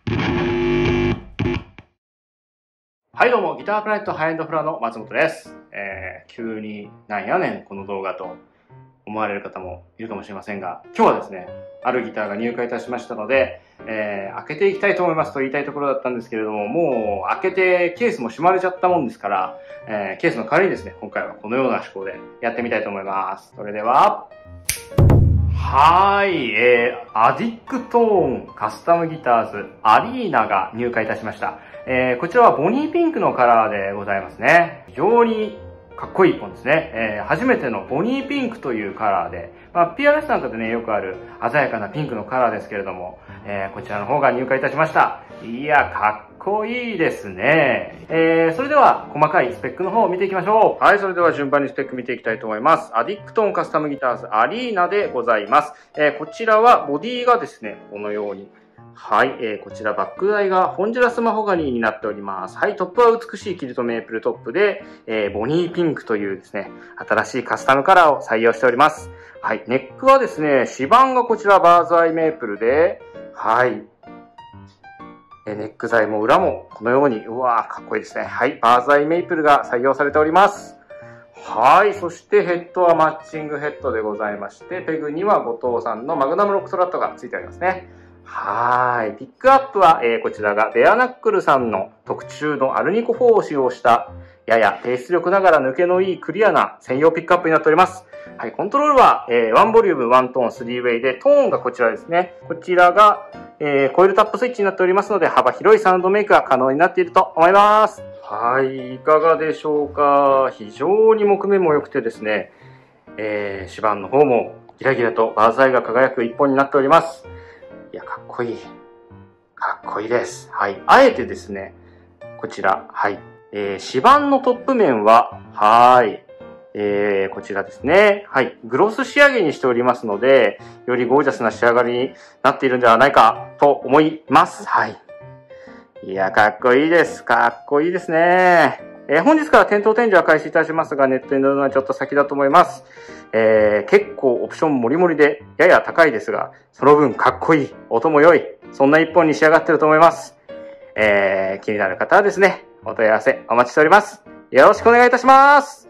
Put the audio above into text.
はいどうも、ギタープラネットハイエンドフラの松本です。急になんやねんこの動画と思われる方もいるかもしれませんが、今日はですね、あるギターが入荷いたしましたので、開けていきたいと思いますと言いたいところだったんですけれども、もう開けてケースも閉まれちゃったもんですから、ケースの代わりにですね、今回はこのような思考でやってみたいと思います。それでは、アディックトーンカスタムギターズアリーナが入荷いたしました。こちらはボニーピンクのカラーでございますね。非常にかっこいい本ですね。初めてのボニーピンクというカラーで、PRS なんかでね、よくある鮮やかなピンクのカラーですけれども、こちらの方が入荷いたしました。いや、かっこいいですね。それでは、細かいスペックの方を見ていきましょう。はい、それでは順番にスペック見ていきたいと思います。アディックトーンカスタムギターズアリーナでございます。こちらはボディがですね、このように、はい、こちらバック台がホンジュラスマホガニーになっております。はい、トップは美しいキルトメープルトップで、ボニーピンクというですね、新しいカスタムカラーを採用しております。はい、ネックはですね、指板がこちらバーズアイメープルで、はい、ネック材も裏もこのように、うわー、かっこいいですね。はい、バーズアイメープルが採用されております。はい、そしてヘッドはマッチングヘッドでございまして、ペグには後藤さんのマグナムロックトラットが付いておりますね。はい。ピックアップは、こちらがベアナックルさんの特注のアルニコ4を使用した、やや低出力ながら抜けのいいクリアな専用ピックアップになっております。はい。コントロールは、1ボリューム、1トーン、3ウェイで、トーンがこちらですね。こちらが、コイルタップスイッチになっておりますので、幅広いサウンドメイクが可能になっていると思います。はい。いかがでしょうか。非常に木目も良くてですね、指板の方もギラギラとバーズアイが輝く一本になっております。いや、かっこいい。かっこいいです。はい。あえてですね、こちら、はい。指板のトップ面は、はい。こちらですね。はい。グロス仕上げにしておりますので、よりゴージャスな仕上がりになっているんではないかと思います。はい。いや、かっこいいです。かっこいいですね。本日から店頭展示は開始いたしますが、ネットに載るのはちょっと先だと思います。結構オプションもりもりでやや高いですが、その分かっこいい、音も良い、そんな一本に仕上がっていると思います。気になる方はですね、お問い合わせお待ちしております。よろしくお願いいたします。